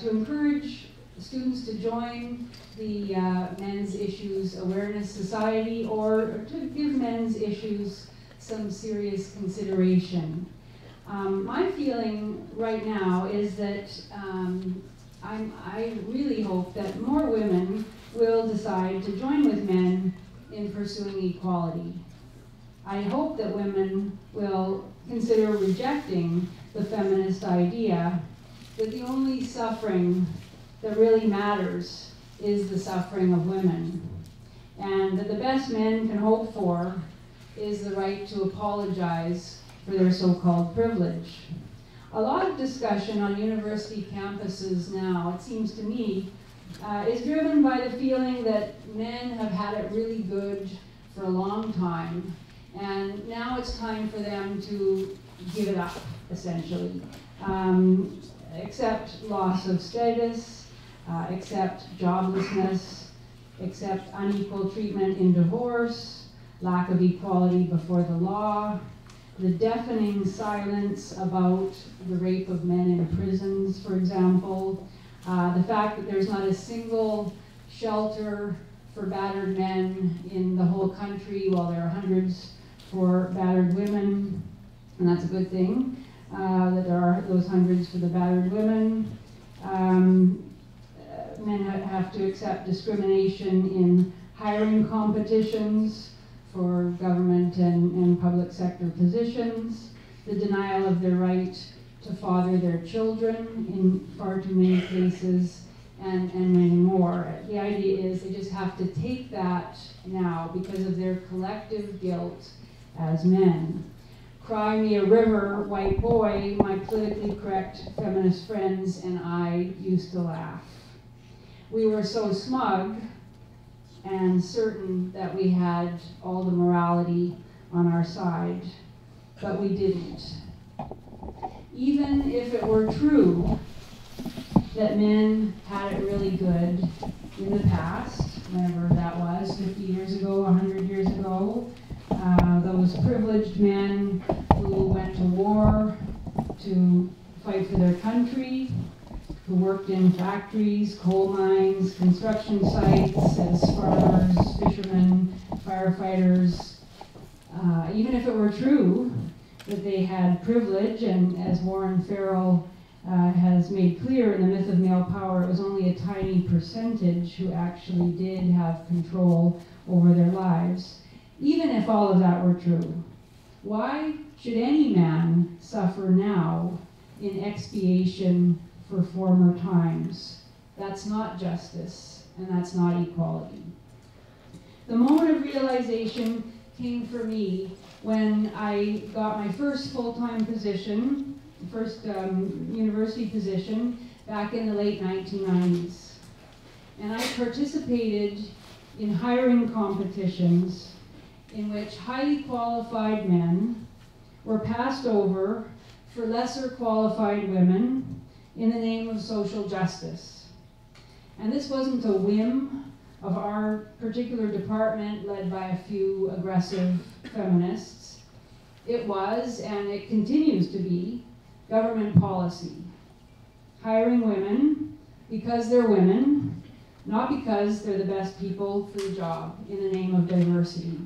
to encourage students to join the Men's Issues Awareness Society, or to give men's issues some serious consideration. My feeling right now is that I really hope that more women will decide to join with men in pursuing equality. I hope that women will consider rejecting the feminist idea that the only suffering that really matters is the suffering of women, and that the best men can hope for is the right to apologize for their so-called privilege. A lot of discussion on university campuses now, it seems to me, is driven by the feeling that men have had it really good for a long time, and now it's time for them to give it up, essentially. Accept loss of status, accept joblessness, accept unequal treatment in divorce, lack of equality before the law, the deafening silence about the rape of men in prisons, for example, the fact that there's not a single shelter for battered men in the whole country, while there are hundreds for battered women, and that's a good thing, that there are those hundreds for the battered women. Men have to accept discrimination in hiring competitions for government and public sector positions, the denial of their right to father their children in far too many cases, and many more. The idea is they just have to take that now because of their collective guilt as men. Cry me a river, white boy, my politically correct feminist friends and I used to laugh. We were so smug and certain that we had all the morality on our side, but we didn't. Even if it were true that men had it really good in the past, whenever that was, 50 years ago, 100 years ago, those privileged men who went to war to fight for their country, who worked in factories, coal mines, construction sites, as farmers, fishermen, firefighters. Even if it were true that they had privilege, and as Warren Farrell has made clear in The Myth of Male Power, it was only a tiny percentage who actually did have control over their lives. Even if all of that were true, why should any man suffer now in expiation for former times? That's not justice, and that's not equality. The moment of realization came for me when I got my first full-time position, first university position, back in the late 1990s. And I participated in hiring competitions in which highly qualified men were passed over for lesser qualified women in the name of social justice. And this wasn't a whim of our particular department led by a few aggressive feminists. It was, and it continues to be, government policy. Hiring women because they're women, not because they're the best people for the job, in the name of diversity.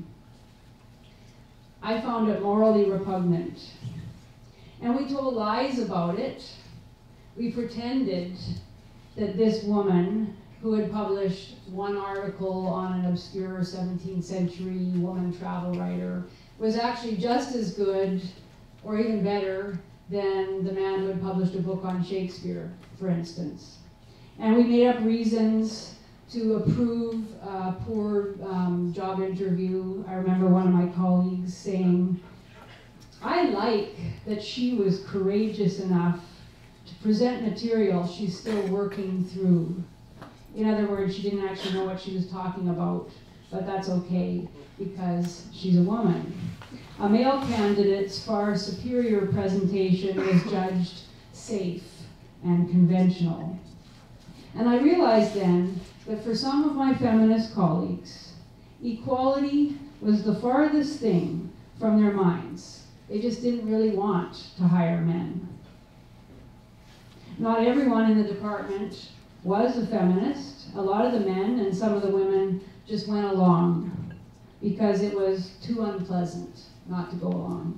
I found it morally repugnant. And we told lies about it. We pretended that this woman, who had published one article on an obscure 17th century woman travel writer, was actually just as good, or even better, than the man who had published a book on Shakespeare, for instance. And we made up reasons to approve a poor job interview. I remember one of my colleagues saying, I like that she was courageous enough to present material she's still working through. In other words, she didn't actually know what she was talking about, but that's okay because she's a woman. A male candidate's far superior presentation was judged safe and conventional. And I realized then that for some of my feminist colleagues, equality was the farthest thing from their minds. They just didn't really want to hire men. Not everyone in the department was a feminist. A lot of the men and some of the women just went along because it was too unpleasant not to go along.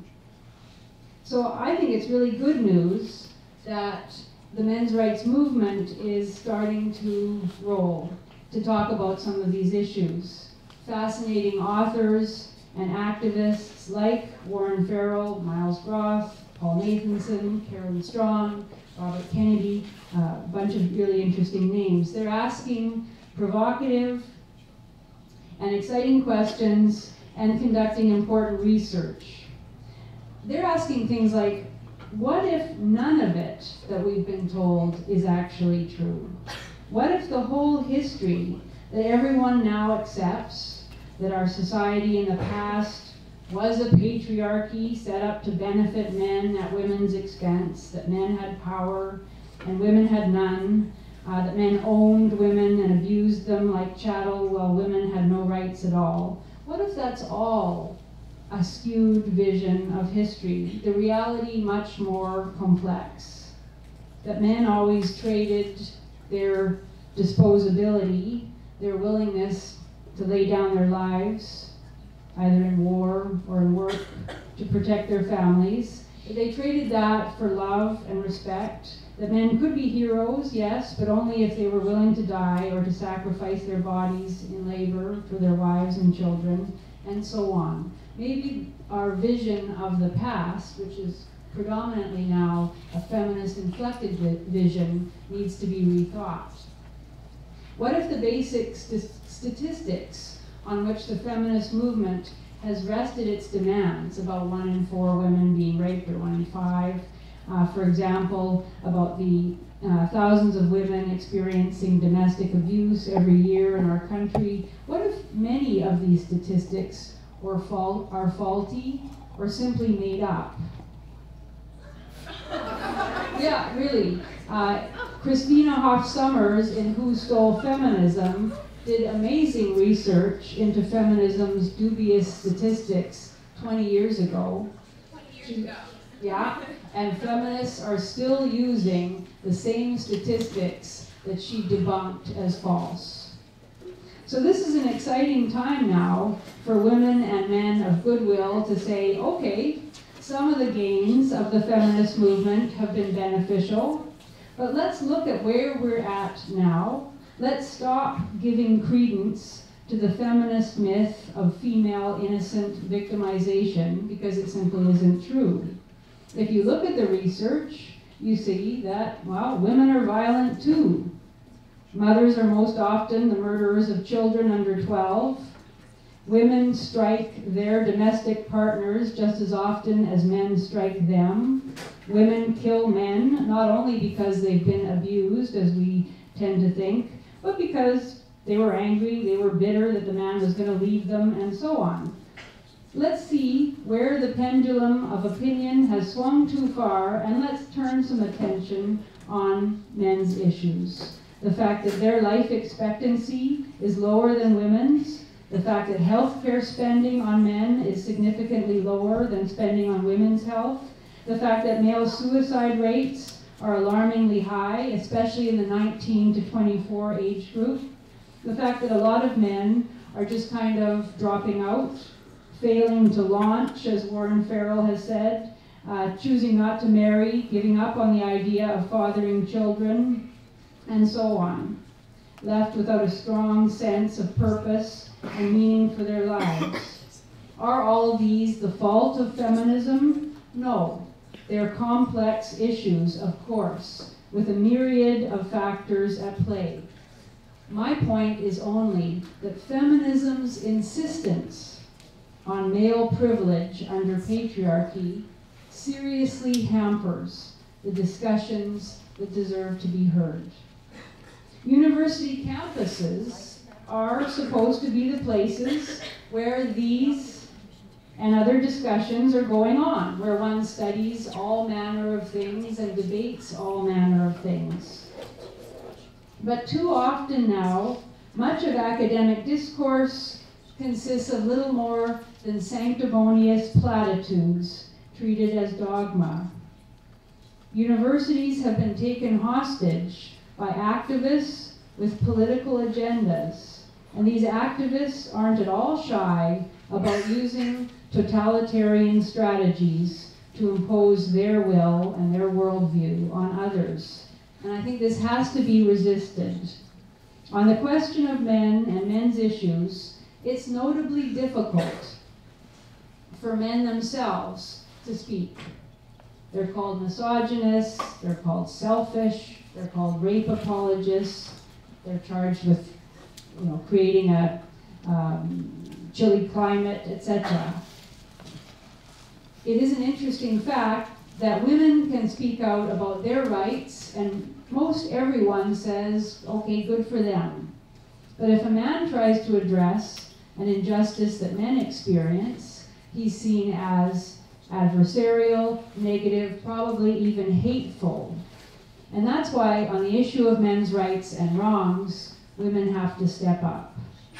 So I think it's really good news that the men's rights movement is starting to roll, to talk about some of these issues. Fascinating authors and activists like Warren Farrell, Miles Groth, Paul Nathanson, Carolyn Strong, Robert Kennedy, a bunch of really interesting names. They're asking provocative and exciting questions and conducting important research. They're asking things like, what if none of it that we've been told is actually true? What if the whole history that everyone now accepts, that our society in the past was a patriarchy set up to benefit men at women's expense, that men had power and women had none, that men owned women and abused them like chattel while women had no rights at all? What if that's all a skewed vision of history, the reality much more complex? That men always traded their disposability, their willingness to lay down their lives, either in war or in work, to protect their families. That they traded that for love and respect. That men could be heroes, yes, but only if they were willing to die or to sacrifice their bodies in labor for their wives and children, and so on. Maybe our vision of the past, which is predominantly now a feminist inflected vision, needs to be rethought. What if the basic statistics on which the feminist movement has rested its demands, about 1 in 4 women being raped or 1 in 5, for example, about the thousands of women experiencing domestic abuse every year in our country, what if many of these statistics are faulty or simply made up? Yeah, really. Christina Hoff Sommers, in Who Stole Feminism, did amazing research into feminism's dubious statistics 20 years ago. 20 years ago. Yeah, and feminists are still using the same statistics that she debunked as false. So this is an exciting time now for women and men of goodwill to say, okay, some of the gains of the feminist movement have been beneficial, but let's look at where we're at now. Let's stop giving credence to the feminist myth of female innocent victimization, because it simply isn't true. If you look at the research, you see that, well, women are violent too. Mothers are most often the murderers of children under 12. Women strike their domestic partners just as often as men strike them. Women kill men, not only because they've been abused, as we tend to think, but because they were angry, they were bitter that the man was going to leave them, and so on. Let's see where the pendulum of opinion has swung too far, and let's turn some attention on men's issues. The fact that their life expectancy is lower than women's, the fact that healthcare spending on men is significantly lower than spending on women's health, the fact that male suicide rates are alarmingly high, especially in the 19 to 24 age group, the fact that a lot of men are just kind of dropping out, failing to launch, as Warren Farrell has said, choosing not to marry, giving up on the idea of fathering children, and so on, left without a strong sense of purpose and meaning for their lives. Are all these the fault of feminism? No. They're complex issues, of course, with a myriad of factors at play. My point is only that feminism's insistence on male privilege under patriarchy seriously hampers the discussions that deserve to be heard. University campuses are supposed to be the places where these and other discussions are going on, where one studies all manner of things and debates all manner of things. But too often now, much of academic discourse consists of little more than sanctimonious platitudes treated as dogma. Universities have been taken hostage by activists with political agendas, and these activists aren't at all shy about using totalitarian strategies to impose their will and their worldview on others. And I think this has to be resisted. On the question of men and men's issues, it's notably difficult for men themselves to speak. They're called misogynists, they're called selfish, they're called rape apologists, they're charged with creating a chilly climate, etc. It is an interesting fact that women can speak out about their rights, and most everyone says, okay, good for them. But if a man tries to address an injustice that men experience, he's seen as adversarial, negative, probably even hateful. And that's why on the issue of men's rights and wrongs, women have to step up.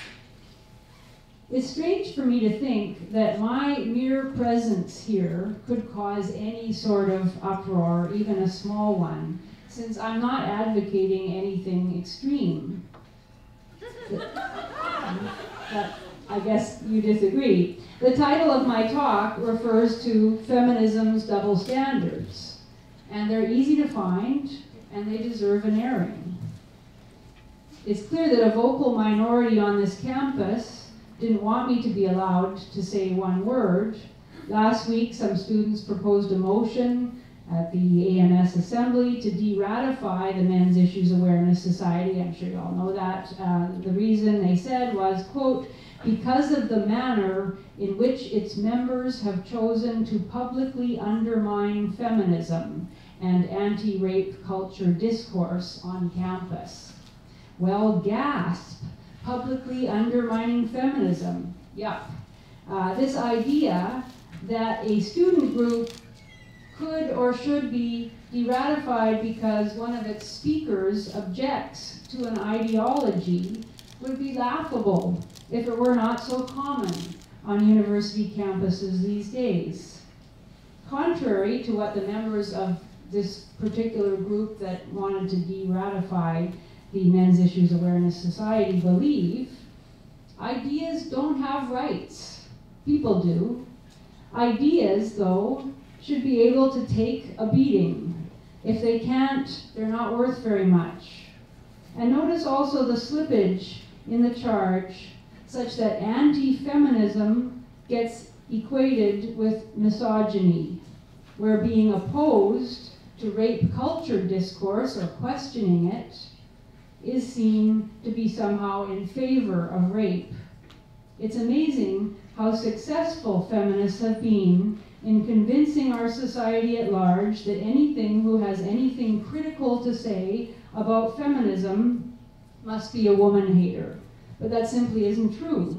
It's strange for me to think that my mere presence here could cause any sort of uproar, even a small one, since I'm not advocating anything extreme. But I guess you disagree. The title of my talk refers to feminism's double standards, and they're easy to find, and they deserve an airing. It's clear that a vocal minority on this campus didn't want me to be allowed to say one word. Last week, some students proposed a motion at the AMS Assembly to de-ratify the Men's Issues Awareness Society. I'm sure you all know that. The reason they said was, quote, because of the manner in which its members have chosen to publicly undermine feminism and anti-rape culture discourse on campus. Well, gasp, publicly undermining feminism. Yup. This idea that a student group could or should be de-ratified because one of its speakers objects to an ideology would be laughable if it were not so common on university campuses these days. Contrary to what the members of this particular group that wanted to de-ratify the Men's Issues Awareness Society believe, ideas don't have rights. People do. Ideas, though, should be able to take a beating. If they can't, they're not worth very much. And notice also the slippage in the charge, such that anti-feminism gets equated with misogyny, where being opposed to rape culture discourse or questioning it is seen to be somehow in favor of rape. It's amazing how successful feminists have been in convincing our society at large that anything who has anything critical to say about feminism must be a woman hater. But that simply isn't true.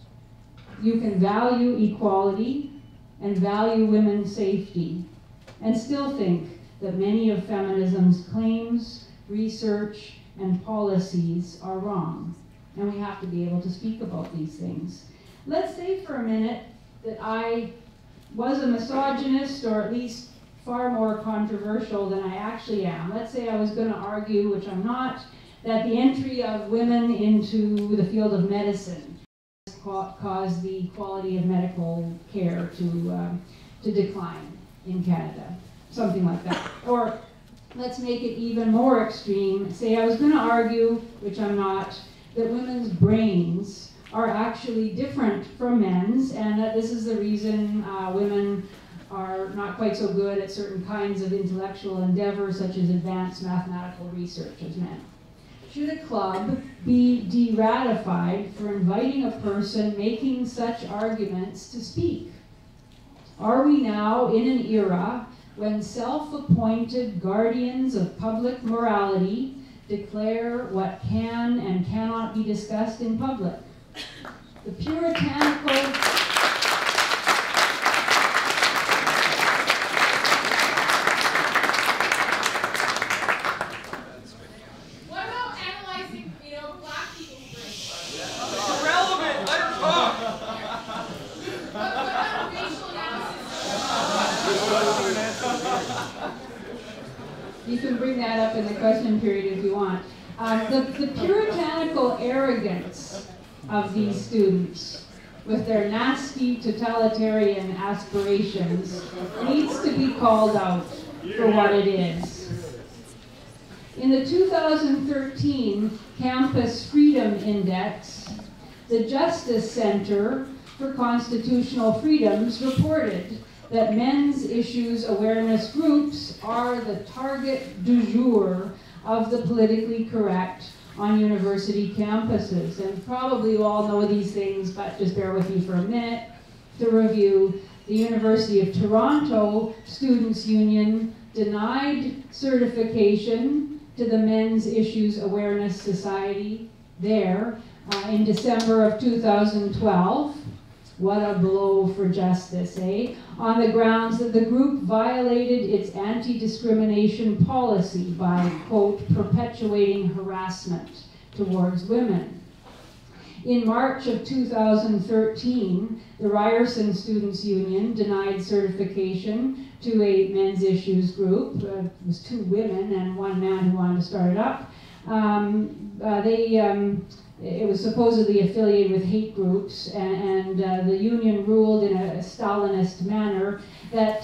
You can value equality and value women's safety and still think that many of feminism's claims, research, and policies are wrong. And we have to be able to speak about these things. Let's say for a minute that I was a misogynist, or at least far more controversial than I actually am. Let's say I was going to argue, which I'm not, that the entry of women into the field of medicine has caused the quality of medical care to decline in Canada. Something like that. Or let's make it even more extreme. Say I was going to argue, which I'm not, that women's brains are actually different from men's, and that this is the reason women are not quite so good at certain kinds of intellectual endeavor, such as advanced mathematical research, as men. Should a club be de-ratified for inviting a person making such arguments to speak? Are we now in an era when self-appointed guardians of public morality declare what can and cannot be discussed in public? The puritanical... What about analyzing, black people's brains? Irrelevant! Let her talk! What about racial analysis? You can bring that up in the question period if you want. The puritanical arrogance of these students, with their nasty totalitarian aspirations, needs to be called out for what it is. In the 2013 Campus Freedom Index, the Justice Center for Constitutional Freedoms reported that men's issues awareness groups are the target du jour of the politically correct on university campuses. And probably you all know these things, but just bear with me for a minute to review. The University of Toronto Students' Union denied certification to the Men's Issues Awareness Society there in December of 2012. What a blow for justice, eh? On the grounds that the group violated its anti-discrimination policy by, quote, perpetuating harassment towards women. In March of 2013, the Ryerson Students' Union denied certification to a men's issues group. It was 2 women and 1 man who wanted to start it up. It was supposedly affiliated with hate groups, and the union ruled in a Stalinist manner that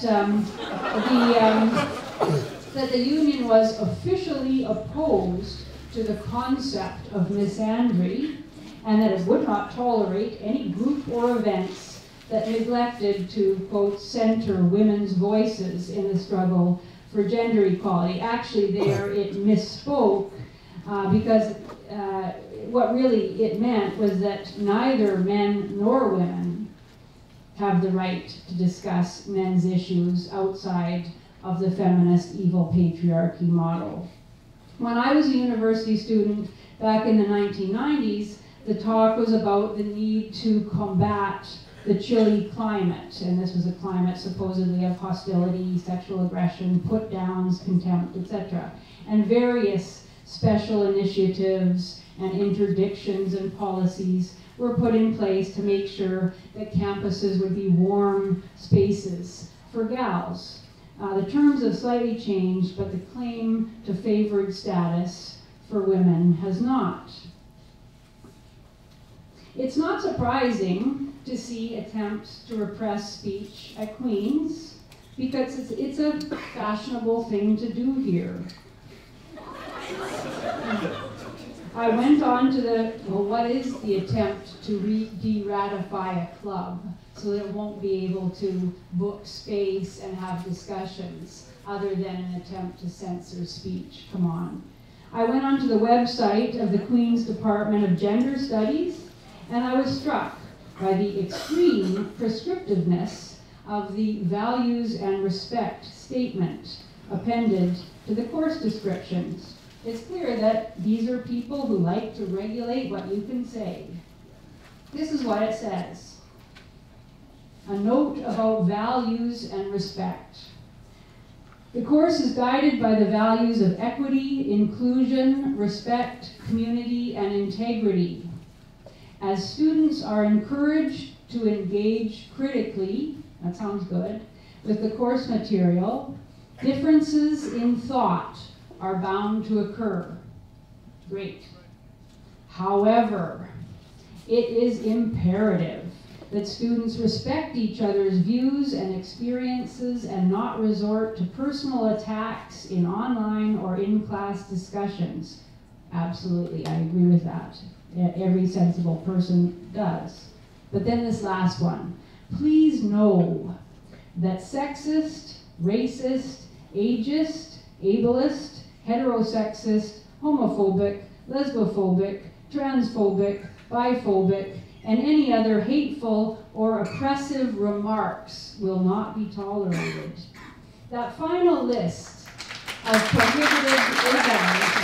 that the union was officially opposed to the concept of misandry, and that it would not tolerate any group or events that neglected to, quote, center women's voices in the struggle for gender equality. Actually, there it misspoke because what really it meant was that neither men nor women have the right to discuss men's issues outside of the feminist evil patriarchy model. When I was a university student back in the 1990s, the talk was about the need to combat the chilly climate, and this was a climate supposedly of hostility, sexual aggression, put-downs, contempt, etc. And various special initiatives and interdictions and policies were put in place to make sure that campuses would be warm spaces for gals. The terms have slightly changed, but the claim to favored status for women has not. It's not surprising to see attempts to repress speech at Queen's, because it's a fashionable thing to do here. I went on to what is the attempt to de-ratify a club so that it won't be able to book space and have discussions other than an attempt to censor speech? Come on. I went onto the website of the Queen's Department of Gender Studies, and I was struck by the extreme prescriptiveness of the values and respect statement appended to the course descriptions. It's clear that these are people who like to regulate what you can say. This is what it says. A note about values and respect. The course is guided by the values of equity, inclusion, respect, community, and integrity. As students are encouraged to engage critically, that sounds good, with the course material, differences in thought are bound to occur. Great. However, it is imperative that students respect each other's views and experiences and not resort to personal attacks in online or in-class discussions. Absolutely, I agree with that. Every sensible person does. But then this last one. Please know that sexist, racist, ageist, ableist, heterosexist, homophobic, lesbophobic, transphobic, biphobic, and any other hateful or oppressive remarks will not be tolerated. That final list of prohibited isms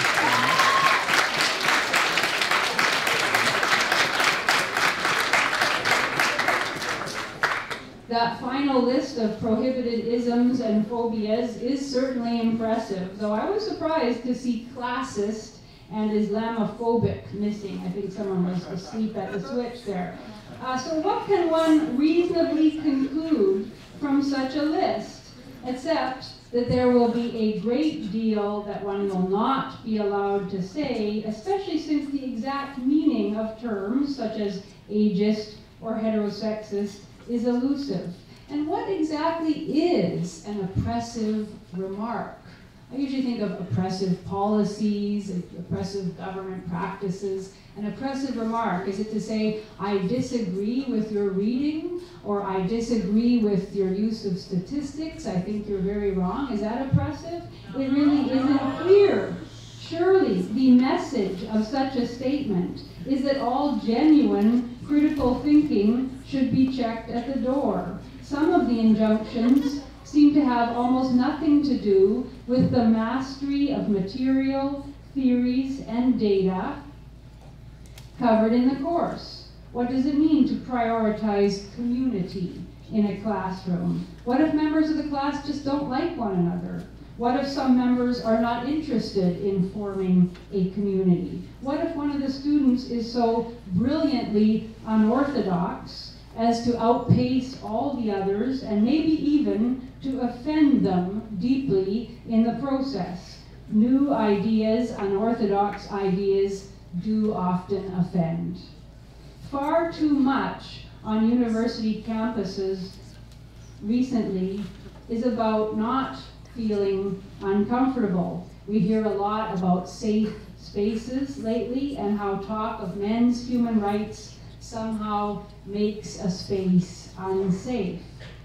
That final list of prohibited isms and phobias is certainly impressive, though I was surprised to see classist and Islamophobic missing. I think someone was asleep at the switch there. So what can one reasonably conclude from such a list, except that there will be a great deal that one will not be allowed to say, especially since the exact meaning of terms such as ageist or heterosexist is elusive. And what exactly is an oppressive remark? I usually think of oppressive policies, oppressive government practices. An oppressive remark, is it to say, I disagree with your reading, or I disagree with your use of statistics, I think you're very wrong? Is that oppressive? It really isn't clear. Surely the message of such a statement is that all genuine critical thinking should be checked at the door. Some of the injunctions seem to have almost nothing to do with the mastery of material, theories, and data covered in the course. What does it mean to prioritize community in a classroom? What if members of the class just don't like one another? What if some members are not interested in forming a community? What if one of the students is so brilliantly unorthodox as to outpace all the others and maybe even to offend them deeply in the process? New ideas, unorthodox ideas, do often offend. Far too much on university campuses recently is about not feeling uncomfortable. We hear a lot about safe spaces lately and how talk of men's human rights somehow makes a space unsafe.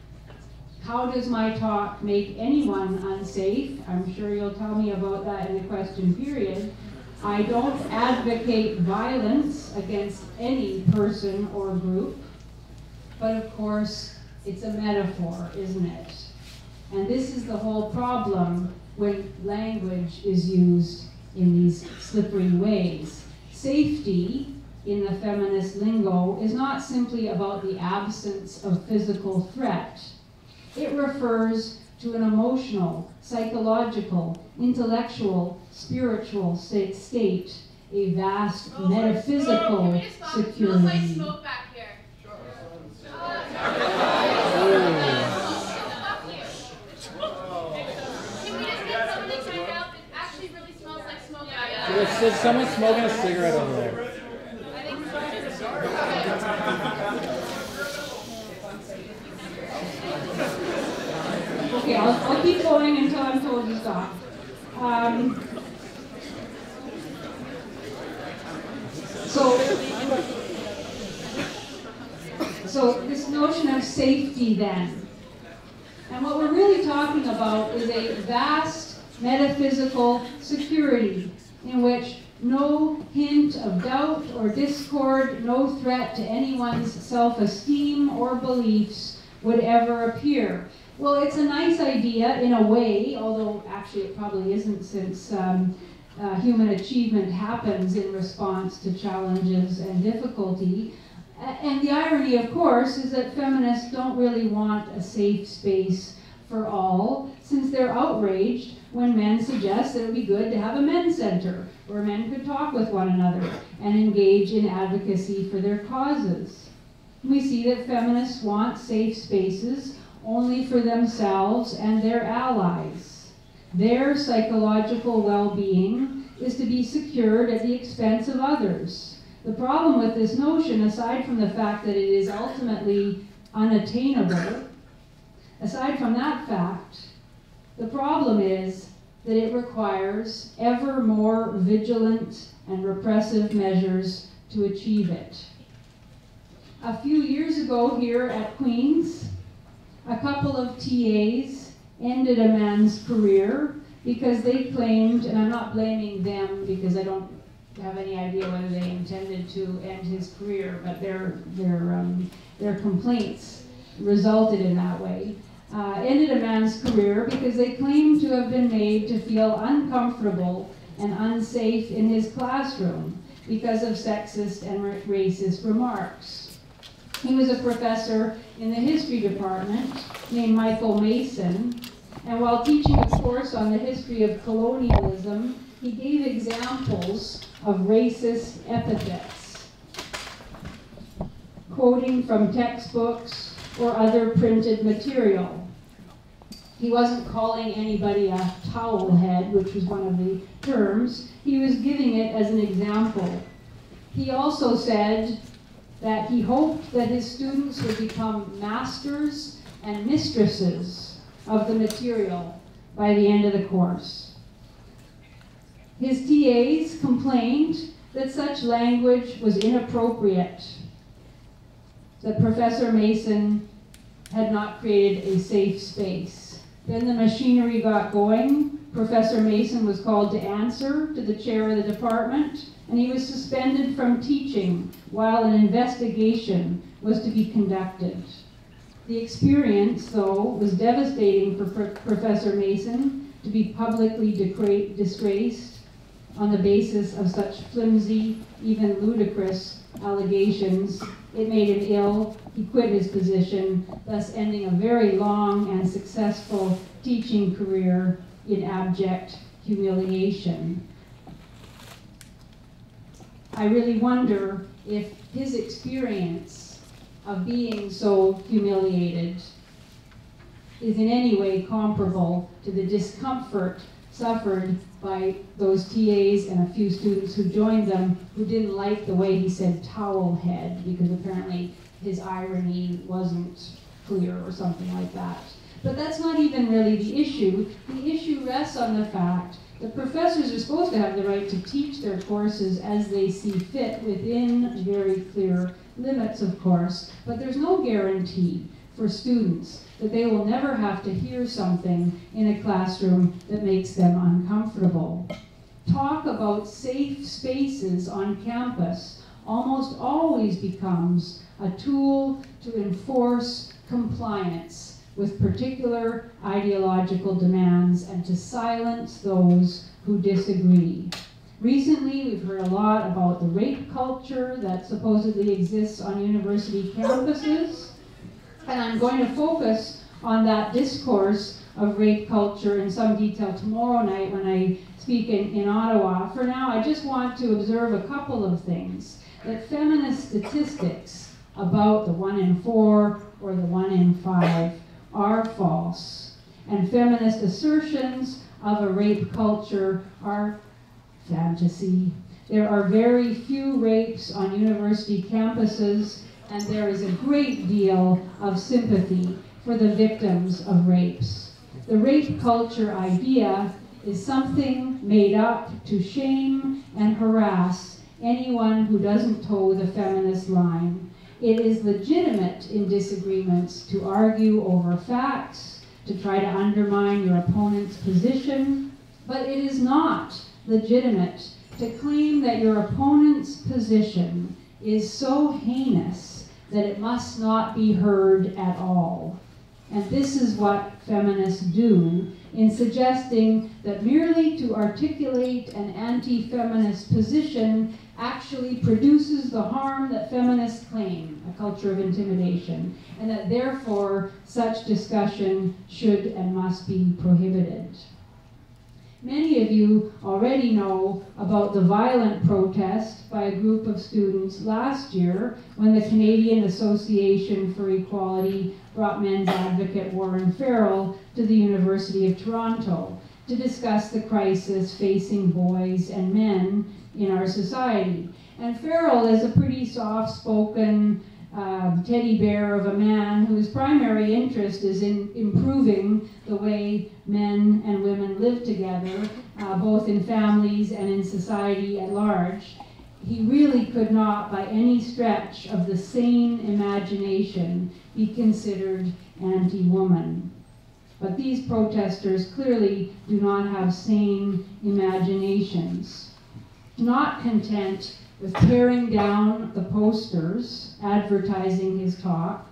How does my talk make anyone unsafe? I'm sure you'll tell me about that in the question period. I don't advocate violence against any person or group, but of course, it's a metaphor, isn't it? And this is the whole problem when language is used in these slippery ways. Safety, in the feminist lingo, is not simply about the absence of physical threat. It refers to an emotional, psychological, intellectual, spiritual state, a vast metaphysical security. Smells like smoke back here. Can we just get someone to find out? It actually really smells like smoke back here. There's someone smoking a cigarette over there. Okay, I'll keep going until I'm told to stop. So this notion of safety then, and what we're really talking about is a vast metaphysical security in which no hint of doubt or discord, no threat to anyone's self-esteem or beliefs would ever appear. Well, it's a nice idea in a way, although actually it probably isn't, since human achievement happens in response to challenges and difficulty. And the irony, of course, is that feminists don't really want a safe space for all, since they're outraged when men suggest that it would be good to have a men's center where men could talk with one another and engage in advocacy for their causes. We see that feminists want safe spaces only for themselves and their allies. Their psychological well-being is to be secured at the expense of others. The problem with this notion, aside from the fact that it is ultimately unattainable, aside from that fact, the problem is that it requires ever more vigilant and repressive measures to achieve it. A few years ago here at Queen's, a couple of TAs ended a man's career because they claimed, and I'm not blaming them because I don't have any idea whether they intended to end his career, but their complaints resulted in that way. Ended a man's career because they claimed to have been made to feel uncomfortable and unsafe in his classroom because of sexist and racist remarks. He was a professor in the history department named Michael Mason, and while teaching a course on the history of colonialism, he gave examples of racist epithets, quoting from textbooks or other printed material. He wasn't calling anybody a towel head, which was one of the terms. He was giving it as an example. He also said that he hoped that his students would become masters and mistresses of the material by the end of the course. His TAs complained that such language was inappropriate, that Professor Mason had not created a safe space. Then the machinery got going. Professor Mason was called to answer to the chair of the department, and he was suspended from teaching while an investigation was to be conducted. The experience, though, was devastating for Professor Mason to be publicly disgraced on the basis of such flimsy, even ludicrous allegations. It made him ill. He quit his position, thus ending a very long and successful teaching career in abject humiliation. I really wonder if his experience of being so humiliated is in any way comparable to the discomfort suffered by those TAs and a few students who joined them who didn't like the way he said towel head, because apparently his irony wasn't clear or something like that. But that's not even really the issue. The issue rests on the fact that professors are supposed to have the right to teach their courses as they see fit within very clear limits, of course, but there's no guarantee for students that they will never have to hear something in a classroom that makes them uncomfortable. Talk about safe spaces on campus almost always becomes a tool to enforce compliance with particular ideological demands and to silence those who disagree. Recently, we've heard a lot about the rape culture that supposedly exists on university campuses, and I'm going to focus on that discourse of rape culture in some detail tomorrow night when I speak in Ottawa. For now, I just want to observe a couple of things. That feminist statistics about the 1 in 4 or the 1 in 5 are false, and feminist assertions of a rape culture are fantasy. There are very few rapes on university campuses, and there is a great deal of sympathy for the victims of rapes. The rape culture idea is something made up to shame and harass anyone who doesn't toe the feminist line. It is legitimate in disagreements to argue over facts, to try to undermine your opponent's position, but it is not legitimate to claim that your opponent's position is so heinous that it must not be heard at all. And this is what feminists do in suggesting that merely to articulate an anti-feminist position actually produces the harm that feminists claim, a culture of intimidation, and that therefore such discussion should and must be prohibited. Many of you already know about the violent protest by a group of students last year when the Canadian Association for Equality brought men's advocate Warren Farrell to the University of Toronto to discuss the crisis facing boys and men in our society. And Farrell is a pretty soft-spoken teddy bear of a man whose primary interest is in improving the way men and women live together, both in families and in society at large. He really could not, by any stretch of the sane imagination, be considered anti-woman. But these protesters clearly do not have sane imaginations. Not content with tearing down the posters advertising his talk,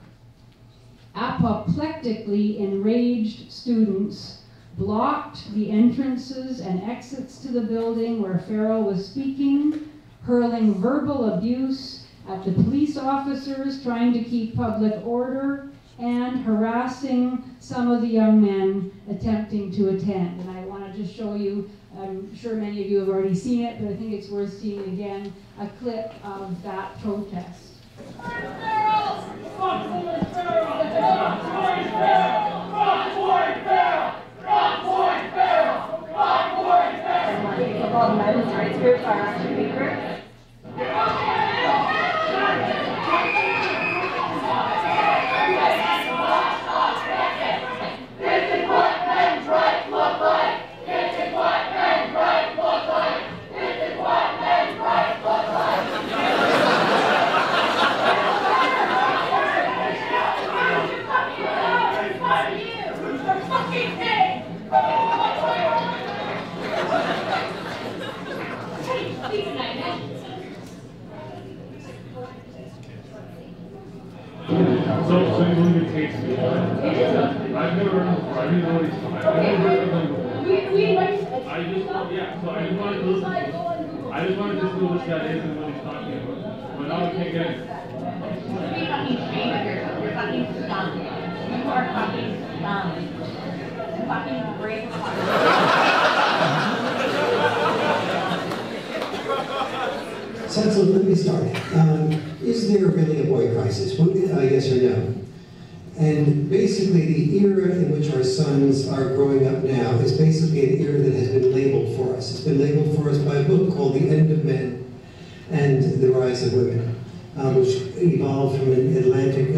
apoplectically enraged students blocked the entrances and exits to the building where Farrell was speaking, hurling verbal abuse at the police officers trying to keep public order, and harassing some of the young men attempting to attend. And I want to just show you, I'm sure many of you have already seen it, but I think it's worth seeing again, a clip of that protest. Fuck boy Farrell! Fuck boy Farrell! Fuck boy Farrell! So you believe it takes more? I've never heard him before. I didn't know what he's talking about. I've never heard of him before. I just wanted to see who this guy is and what he's talking about. But now I can't get it. You're fucking ashamed of yourself. You're fucking scum. You are fucking scum. Fucking break So let me start. Is there really a boy crisis? Yes or no? And basically the era in which our sons are growing up now is basically an era that has been labeled for us. It's been labeled for us by a book called The End of Men and the Rise of Women, which evolved from an Atlantic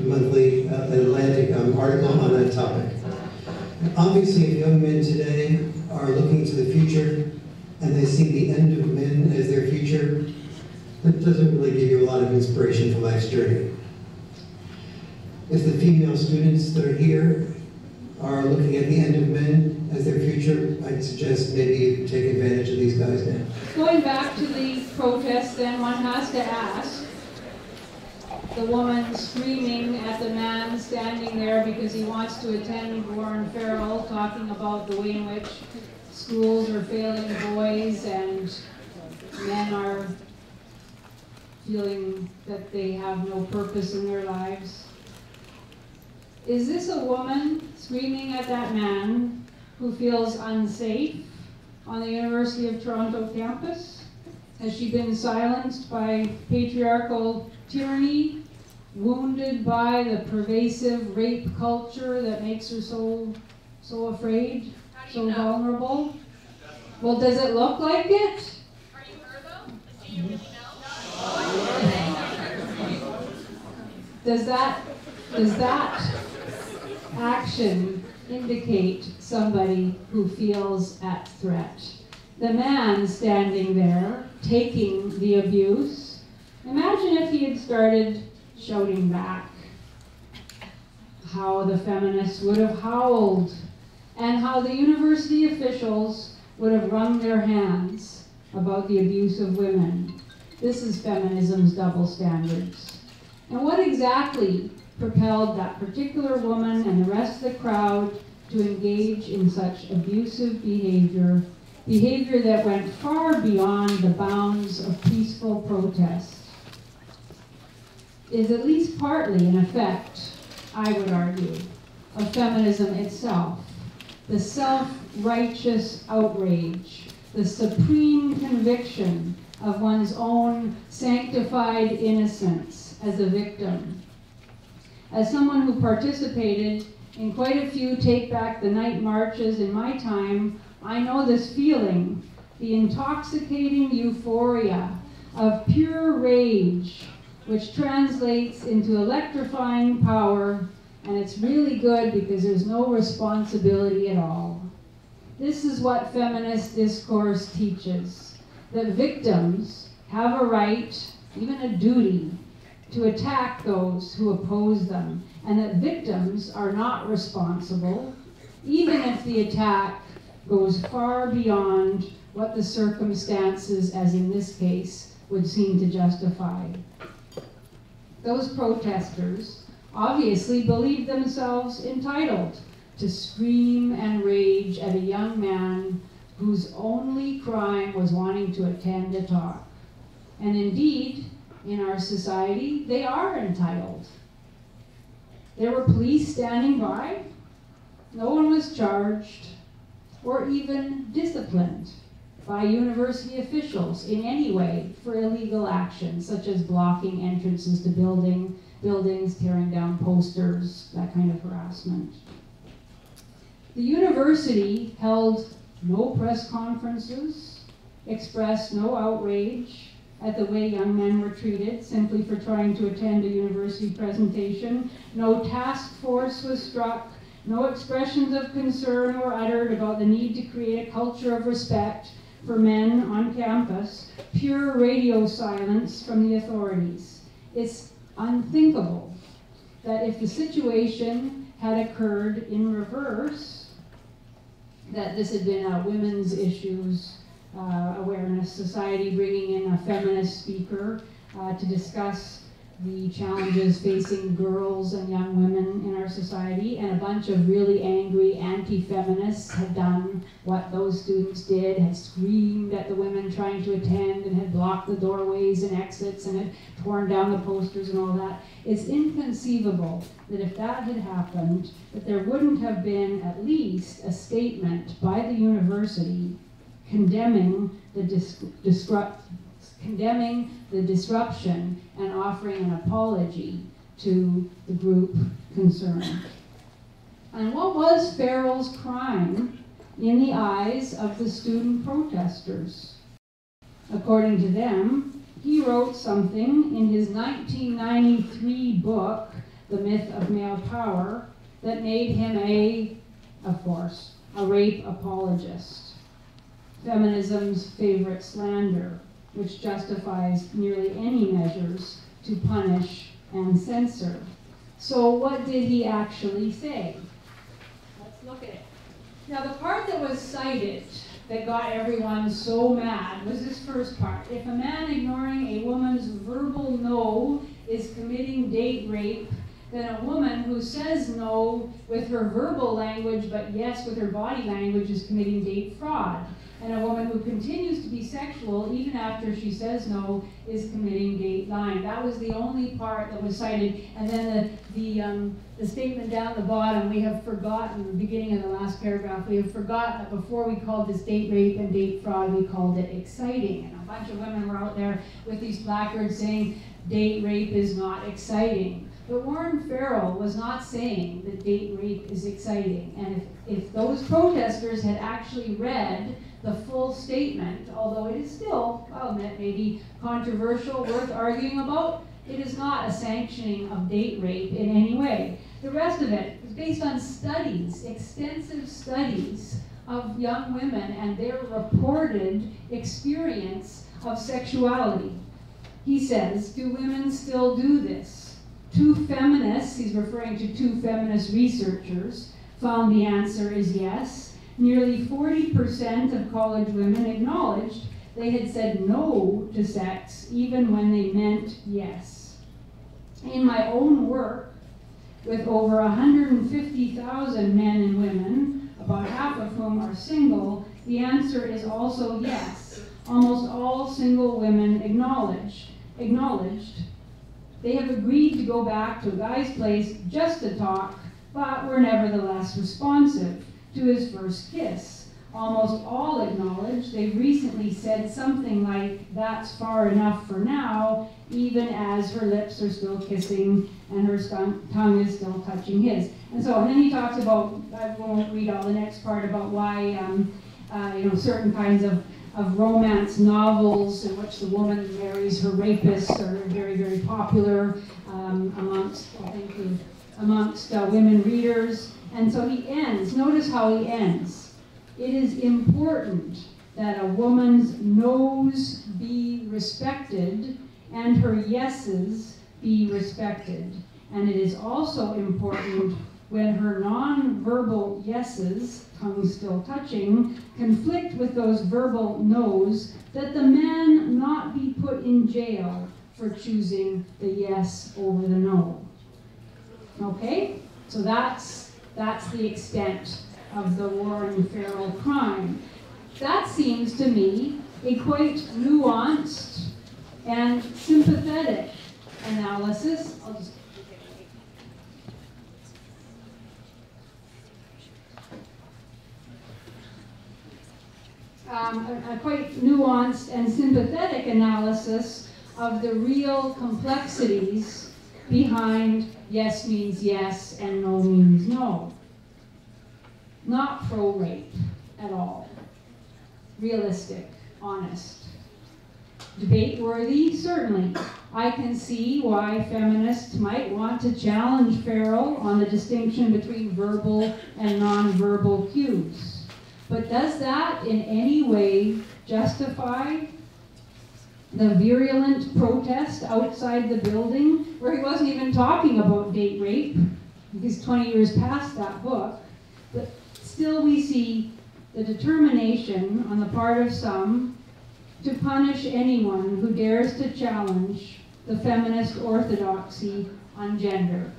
article on that topic. Obviously, if young men today are looking to the future and they see the end of men as their future, that doesn't really give you a lot of inspiration for life's journey. If the female students that are here are looking at the end of men as their future, I'd suggest maybe you take advantage of these guys now. Going back to the protest, then one has to ask, the woman screaming at the man standing there because he wants to attend Warren Farrell, talking about the way in which schools are failing boys and men are feeling that they have no purpose in their lives. Is this a woman screaming at that man who feels unsafe on the University of Toronto campus? Has she been silenced by patriarchal tyranny, wounded by the pervasive rape culture that makes her so afraid, so vulnerable? Well, does it look like it? Are you her though? Do you really know? Does that action indicate somebody who feels at threat? The man standing there, taking the abuse, imagine if he had started shouting back, how the feminists would have howled, and how the university officials would have wrung their hands about the abuse of women. This is feminism's double standards. And what exactly propelled that particular woman and the rest of the crowd to engage in such abusive behavior that went far beyond the bounds of peaceful protest? Is at least partly an effect, I would argue, of feminism itself. The self-righteous outrage, the supreme conviction of one's own sanctified innocence as a victim. As someone who participated in quite a few Take Back the Night marches in my time, I know this feeling, the intoxicating euphoria of pure rage, which translates into electrifying power, and it's really good because there's no responsibility at all. This is what feminist discourse teaches, that victims have a right, even a duty, to attack those who oppose them, and that victims are not responsible, even if the attack goes far beyond what the circumstances, as in this case, would seem to justify. Those protesters obviously believed themselves entitled to scream and rage at a young man whose only crime was wanting to attend a talk. And indeed, in our society, they are entitled. There were police standing by. No one was charged or even disciplined by university officials in any way for illegal actions, such as blocking entrances to buildings, tearing down posters, that kind of harassment. The university held no press conferences, expressed no outrage at the way young men were treated simply for trying to attend a university presentation. No task force was struck. No expressions of concern were uttered about the need to create a culture of respect for men on campus. Pure radio silence from the authorities. It's unthinkable that if the situation had occurred in reverse, that this had been a women's issues awareness society bringing in a feminist speaker to discuss the challenges facing girls and young women in our society, and a bunch of really angry anti-feminists had done what those students did, had screamed at the women trying to attend, and had blocked the doorways and exits, and had torn down the posters and all that. It's inconceivable that if that had happened, that there wouldn't have been at least a statement by the university condemning the disruption and offering an apology to the group concerned. And what was Farrell's crime in the eyes of the student protesters? According to them, he wrote something in his 1993 book, The Myth of Male Power, that made him of course, a rape apologist. Feminism's favorite slander, which justifies nearly any measures to punish and censor. So what did he actually say? Let's look at it. Now the part that was cited that got everyone so mad was this first part. If a man ignoring a woman's verbal no is committing date rape, then a woman who says no with her verbal language but yes with her body language is committing date fraud. And a woman who continues to be sexual even after she says no is committing date lying. That was the only part that was cited. And then the statement down the bottom, we have forgotten, the beginning of the last paragraph, we have forgotten that before we called this date rape and date fraud, we called it exciting. And a bunch of women were out there with these placards saying date rape is not exciting. But Warren Farrell was not saying that date rape is exciting. And if those protesters had actually read the full statement, although it is still, I'll admit, maybe controversial, worth arguing about, it is not a sanctioning of date rape in any way. The rest of it is based on studies, extensive studies of young women and their reported experience of sexuality. He says, do women still do this? 2 feminists, he's referring to 2 feminist researchers, found the answer is yes. Nearly 40% of college women acknowledged they had said no to sex even when they meant yes. In my own work, with over 150,000 men and women, about half of whom are single, the answer is also yes. Almost all single women acknowledged they have agreed to go back to a guy's place just to talk, but were nevertheless responsive to his first kiss. Almost all acknowledge they've recently said something like, that's far enough for now, even as her lips are still kissing and her tongue is still touching his. And then he talks about, I won't read all the next part, about why certain kinds of romance novels in which the woman marries her rapist are very, very popular amongst women readers. And so he ends, notice how he ends. It is important that a woman's no's be respected and her yeses be respected. And it is also important when her non-verbal yeses, tongue still touching, conflict with those verbal no's, that the man not be put in jail for choosing the yes over the no. Okay? So that's the extent of the Warren Farrell crime. That seems to me a quite nuanced and sympathetic analysis. A quite nuanced and sympathetic analysis of the real complexities behind yes means yes and no means no. Not pro-rape at all. Realistic, honest. Debate-worthy, certainly. I can see why feminists might want to challenge Farrell on the distinction between verbal and non-verbal cues. But does that in any way justify the virulent protest outside the building, where he wasn't even talking about date rape? He's 20 years past that book. But still we see the determination on the part of some to punish anyone who dares to challenge the feminist orthodoxy on gender.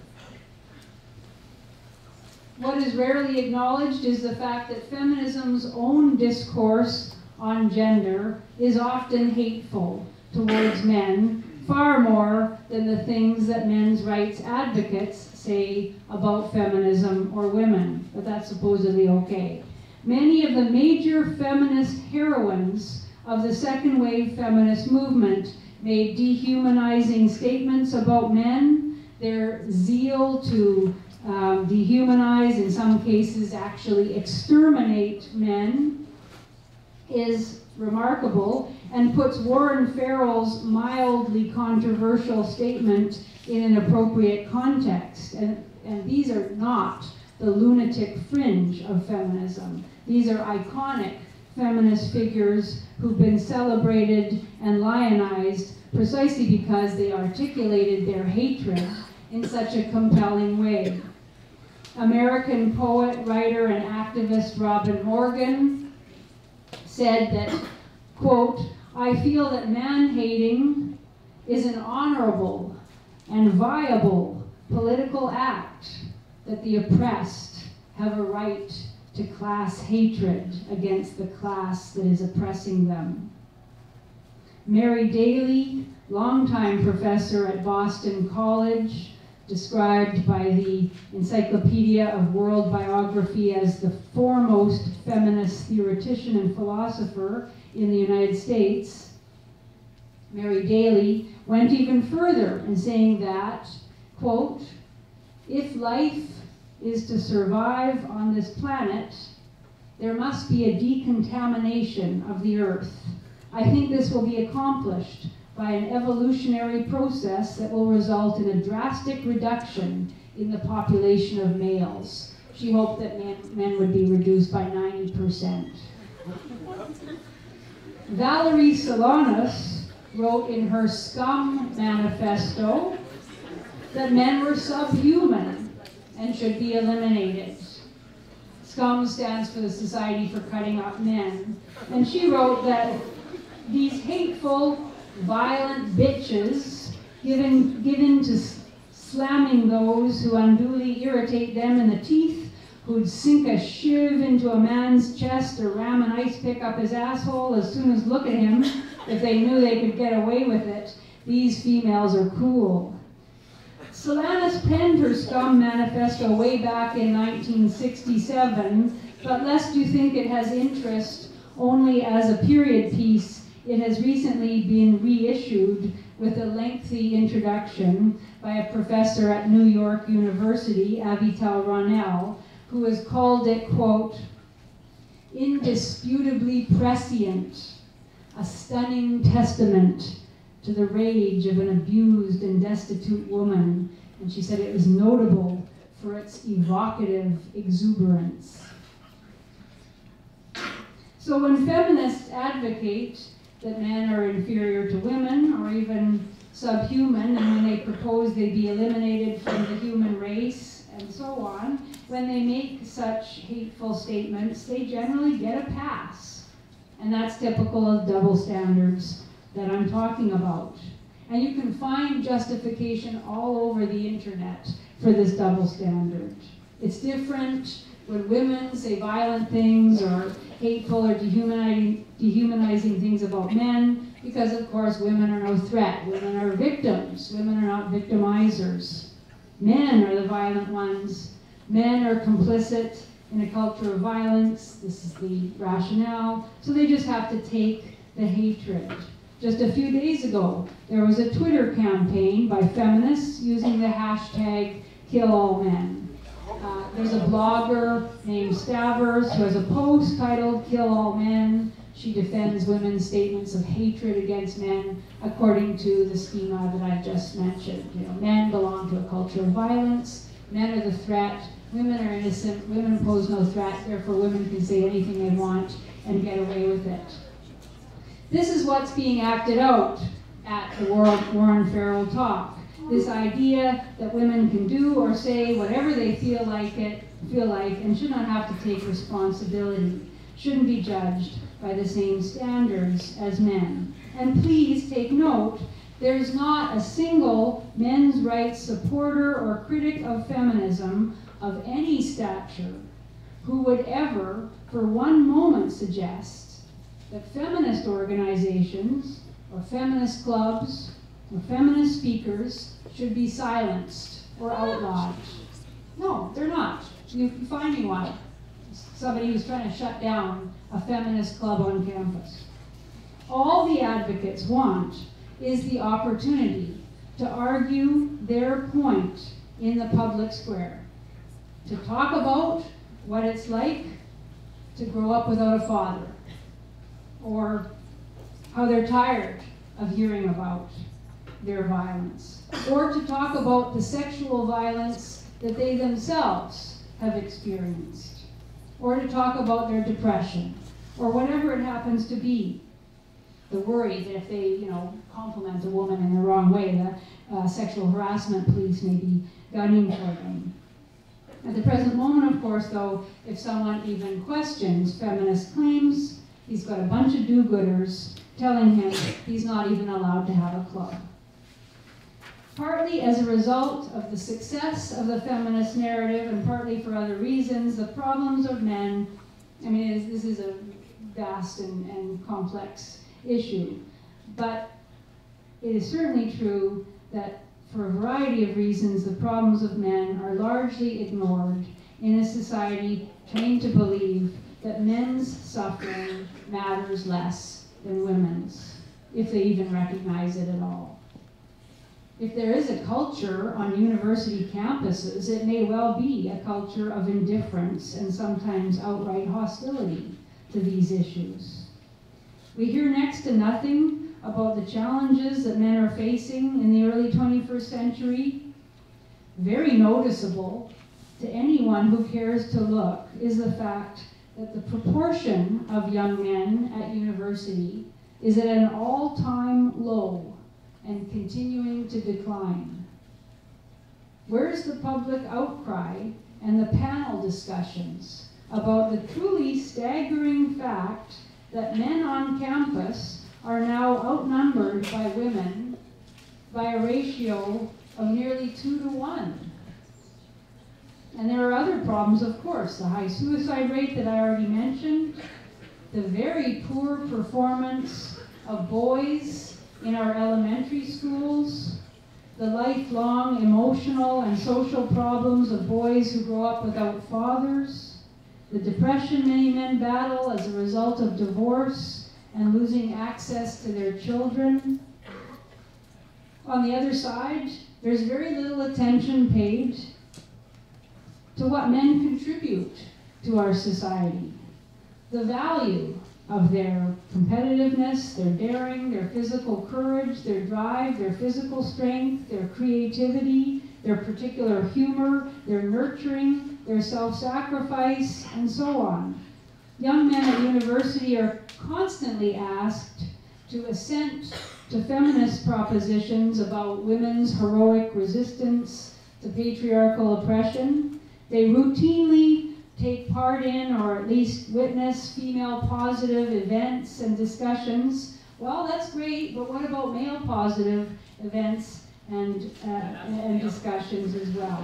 What is rarely acknowledged is the fact that feminism's own discourse on gender is often hateful towards men, far more than the things that men's rights advocates say about feminism or women, but that's supposedly okay. Many of the major feminist heroines of the second wave feminist movement made dehumanizing statements about men. Their zeal to dehumanize, in some cases actually exterminate men, is remarkable and puts Warren Farrell's mildly controversial statement in an appropriate context. And these are not the lunatic fringe of feminism. These are iconic feminist figures who've been celebrated and lionized precisely because they articulated their hatred in such a compelling way. American poet, writer, and activist Robin Morgan said that, quote, "I feel that man-hating is an honorable and viable political act, that the oppressed have a right to class hatred against the class that is oppressing them." Mary Daly, longtime professor at Boston College, described by the Encyclopedia of World Biography as the foremost feminist theoretician and philosopher in the United States, Mary Daly went even further in saying that, quote, "If life is to survive on this planet, there must be a decontamination of the earth. I think this will be accomplished by an evolutionary process that will result in a drastic reduction in the population of males." She hoped that men would be reduced by 90%. Valerie Solanas wrote in her Scum manifesto that men were subhuman and should be eliminated. Scum stands for the Society for Cutting Up Men. And she wrote that these hateful, violent bitches given to slamming those who unduly irritate them in the teeth, who'd sink a shiv into a man's chest or ram an ice pick up his asshole as soon as look at him if they knew they could get away with it. These females are cool. Solanas penned her Scum manifesto way back in 1967, but lest you think it has interest only as a period piece, it has recently been reissued with a lengthy introduction by a professor at New York University, Avital Ronell, who has called it, quote, "indisputably prescient, a stunning testament to the rage of an abused and destitute woman." And she said it was notable for its evocative exuberance. So when feminists advocate that men are inferior to women or even subhuman, and when they propose they be eliminated from the human race and so on, when they make such hateful statements, they generally get a pass. And that's typical of double standards that I'm talking about. And you can find justification all over the internet for this double standard. It's different when women say violent things or hateful or dehumanizing things about men, because of course women are no threat. Women are victims. Women are not victimizers. Men are the violent ones. Men are complicit in a culture of violence. This is the rationale. So they just have to take the hatred. Just a few days ago, there was a Twitter campaign by feminists using the hashtag #KillAllMen. There's a blogger named Stavers who has a post titled "Kill All Men." She defends women's statements of hatred against men according to the schema that I just mentioned. You know, men belong to a culture of violence. Men are the threat. Women are innocent. Women pose no threat. Therefore, women can say anything they want and get away with it. This is what's being acted out at the Warren Farrell talk. This idea that women can do or say whatever they feel like, and should not have to take responsibility, shouldn't be judged by the same standards as men. And please take note There's not a single men's rights supporter or critic of feminism of any stature who would ever, for one moment, suggest that feminist organizations or feminist clubs or feminist speakers should be silenced or outlawed. No, they're not. You find me one. Somebody who's trying to shut down a feminist club on campus. All the advocates want is the opportunity to argue their point in the public square, to talk about what it's like to grow up without a father, or how they're tired of hearing about their violence, or to talk about the sexual violence that they themselves have experienced, or to talk about their depression, or whatever it happens to be. The worry that if they, compliment a woman in the wrong way, the sexual harassment police may be gunning for them. At the present moment, of course, though, if someone even questions feminist claims, he's got a bunch of do-gooders telling him he's not even allowed to have a club. Partly as a result of the success of the feminist narrative, and partly for other reasons, the problems of men, this is a vast and complex issue, but it is certainly true that for a variety of reasons, the problems of men are largely ignored in a society trained to believe that men's suffering matters less than women's, if they even recognize it at all. If there is a culture on university campuses, it may well be a culture of indifference and sometimes outright hostility to these issues. We hear next to nothing about the challenges that men are facing in the early 21st century. Very noticeable to anyone who cares to look is the fact that the proportion of young men at university is at an all-time low and continuing to decline. Where's the public outcry and the panel discussions about the truly staggering fact that men on campus are now outnumbered by women by a ratio of nearly 2 to 1? And there are other problems, of course. The high suicide rate that I already mentioned, the very poor performance of boys in our elementary schools, the lifelong emotional and social problems of boys who grow up without fathers, the depression many men battle as a result of divorce and losing access to their children. On the other side, there's very little attention paid to what men contribute to our society. The value of their competitiveness, their daring, their physical courage, their drive, their physical strength, their creativity, their particular humor, their nurturing, their self-sacrifice, and so on. Young men at university are constantly asked to assent to feminist propositions about women's heroic resistance to patriarchal oppression. They routinely take part in, or at least witness, female positive events and discussions. Well, that's great, but what about male positive events and discussions as well?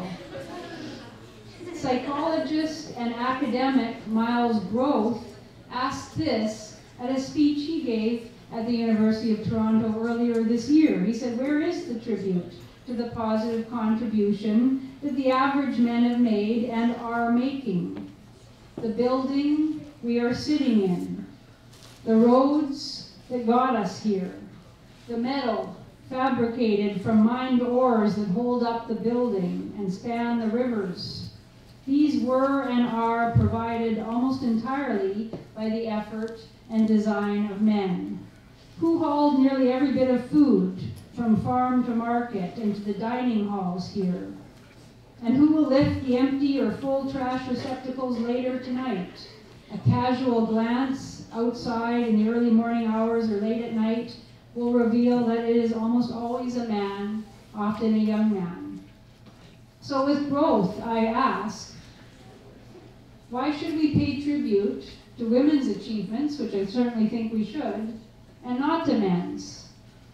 Psychologist and academic Miles Groth asked this at a speech he gave at the University of Toronto earlier this year. He said, "Where is the tribute to the positive contribution that the average men have made and are making? The building we are sitting in, the roads that got us here, the metal fabricated from mined ores that hold up the building and span the rivers. These were and are provided almost entirely by the effort and design of men. Who hauled nearly every bit of food from farm to market and to the dining halls here? And who will lift the empty or full trash receptacles later tonight? A casual glance outside in the early morning hours or late at night will reveal that it is almost always a man, often a young man." So with Groth, I ask, why should we pay tribute to women's achievements, which I certainly think we should, and not to men's?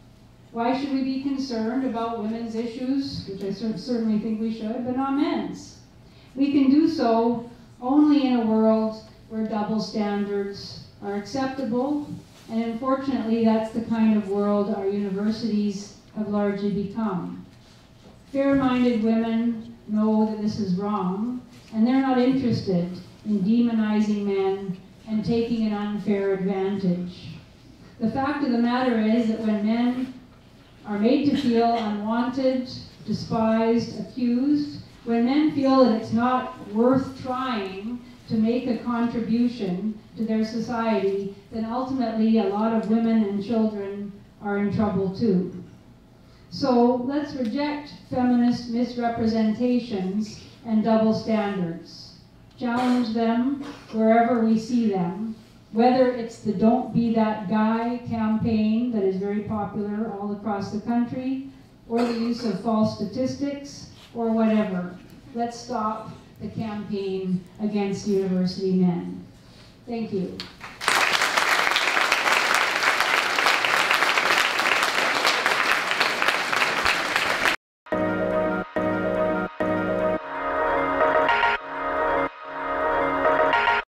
Why should we be concerned about women's issues, which I certainly think we should, but not men's? We can do so only in a world where double standards are acceptable, and unfortunately that's the kind of world our universities have largely become. Fair-minded women know that this is wrong, and they're not interested in demonizing men and taking an unfair advantage. The fact of the matter is that when men are made to feel unwanted, despised, accused, when men feel that it's not worth trying to make a contribution to their society, then ultimately a lot of women and children are in trouble too. So let's reject feminist misrepresentations and double standards. Challenge them wherever we see them, whether it's the Don't Be That Guy campaign that is very popular all across the country, or the use of false statistics, or whatever. Let's stop the campaign against university men. Thank you.